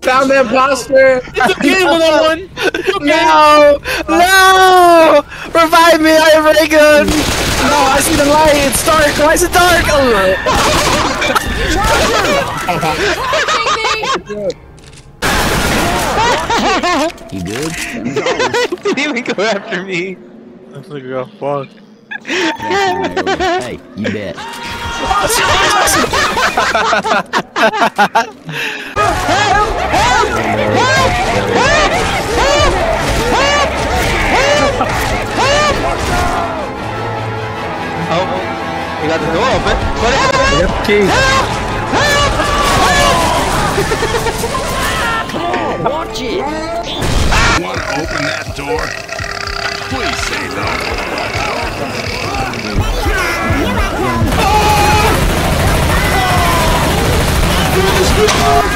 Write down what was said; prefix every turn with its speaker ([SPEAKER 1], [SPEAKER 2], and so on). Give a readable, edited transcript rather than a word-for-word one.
[SPEAKER 1] Found the imposter.
[SPEAKER 2] It's a game with that one.
[SPEAKER 3] No! No! Revive me, I have a ray gun! No, I see the light. It's dark. Why is it dark?
[SPEAKER 4] You good?
[SPEAKER 3] He didn't even go after me.
[SPEAKER 2] That's like a fuck.
[SPEAKER 4] Hey, you bet.
[SPEAKER 3] Oh, you got the door open.
[SPEAKER 1] I got the key.
[SPEAKER 4] Watch it!
[SPEAKER 5] Want to open that door? Please say no.